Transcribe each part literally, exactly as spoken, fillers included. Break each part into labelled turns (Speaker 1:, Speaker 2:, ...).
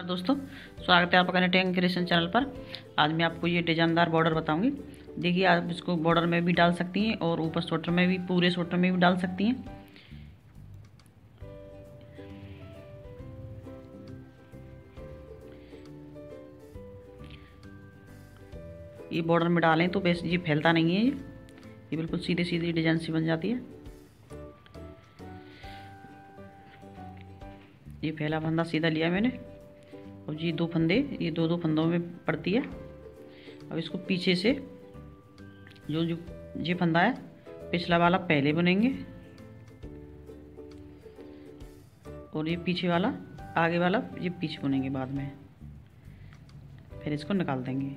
Speaker 1: दोस्तों, स्वागत है आपका टेंग क्रिएशन चैनल पर। आज मैं आपको ये डिजाइनदार बॉर्डर बताऊंगी। देखिए, आप इसको बॉर्डर में भी डाल सकती हैं और ऊपर स्वेटर में भी, पूरे स्वेटर में भी डाल सकती हैं। ये बॉर्डर में डालें तो वैसे ये फैलता नहीं है। ये ये बिल्कुल सीधे सीधे डिजाइन सी बन जाती है। ये पहला फंदा सीधा लिया मैंने और ये दो फंदे, ये दो दो फंदों में पड़ती है। अब इसको पीछे से जो जो ये फंदा है, पिछला वाला पहले बुनेंगे और ये पीछे वाला, आगे वाला ये पीछे बुनेंगे बाद में, फिर इसको निकाल देंगे।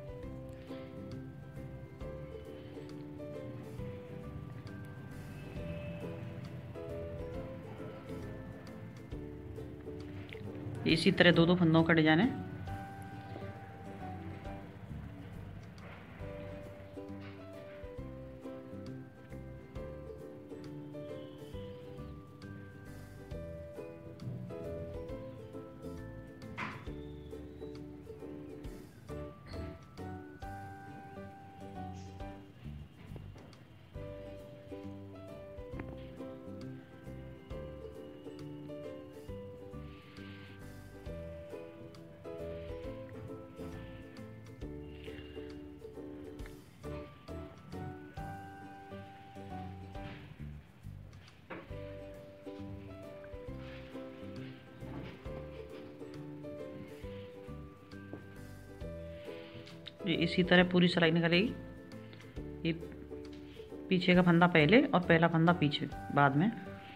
Speaker 1: इसी तरह दो दो फंदों का डिजाइन है। ये इसी तरह पूरी सिलाई निकलेगी। ये पीछे का फंदा पहले और पहला फंदा पीछे बाद में।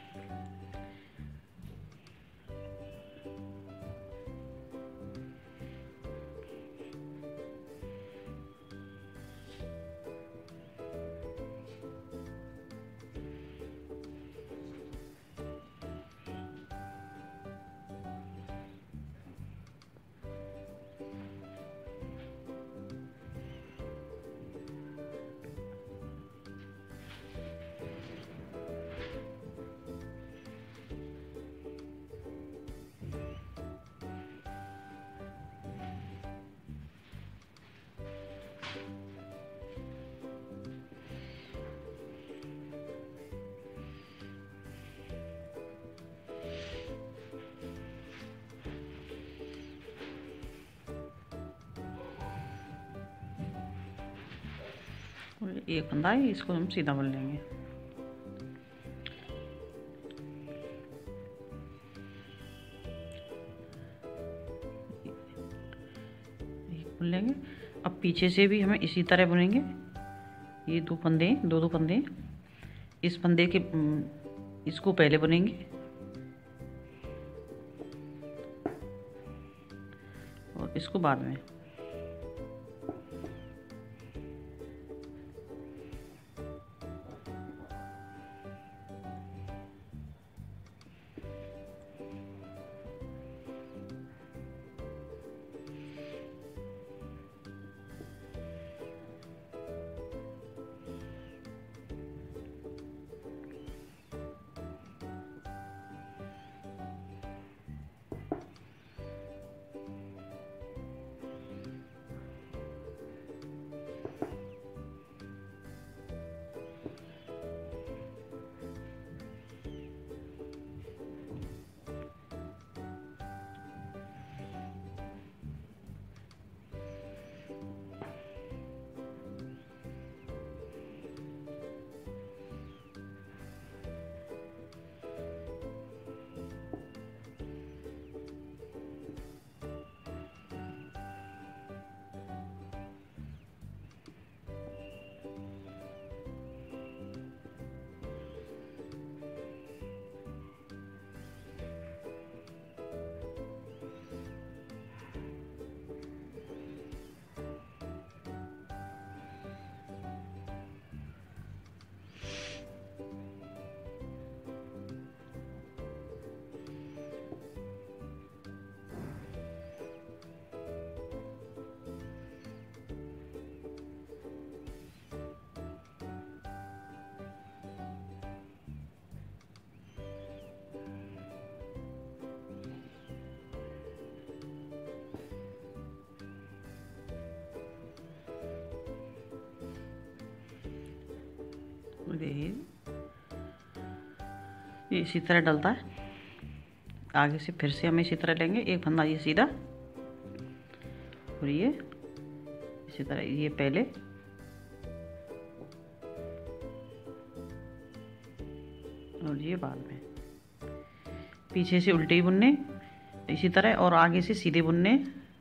Speaker 1: एक फंदा है, इसको हम सीधा बुन लेंगे। बुन लेंगे। अब पीछे से भी हमें इसी तरह बुनेंगे। ये दो फंदे, दो दो फंदे, इस फंदे के इसको पहले बुनेंगे और इसको बाद में। देखिए ये इसी तरह डलता है। आगे से फिर से हम इसी तरह लेंगे, एक फंदा ये सीधा और ये इसी तरह, ये पहले और ये बाद में। पीछे से उल्टे ही बुनने इसी तरह और आगे से सीधे बुनने।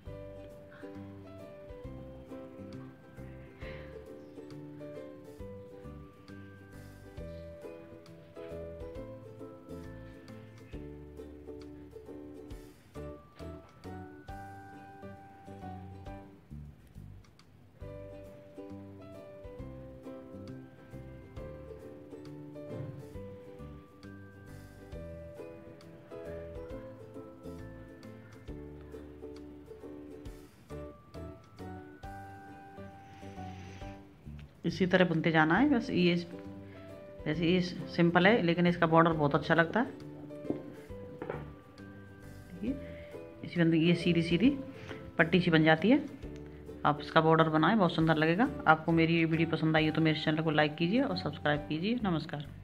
Speaker 1: इसी तरह बुनते जाना है बस। ये जैसे ये सिंपल है लेकिन इसका बॉर्डर बहुत अच्छा लगता है। देखिए इसी बंद ये सीधी सीधी पट्टी सी बन जाती है। आप इसका बॉर्डर बनाएं, बहुत सुंदर लगेगा। आपको मेरी ये वीडियो पसंद आई है तो मेरे चैनल को लाइक कीजिए और सब्सक्राइब कीजिए। नमस्कार।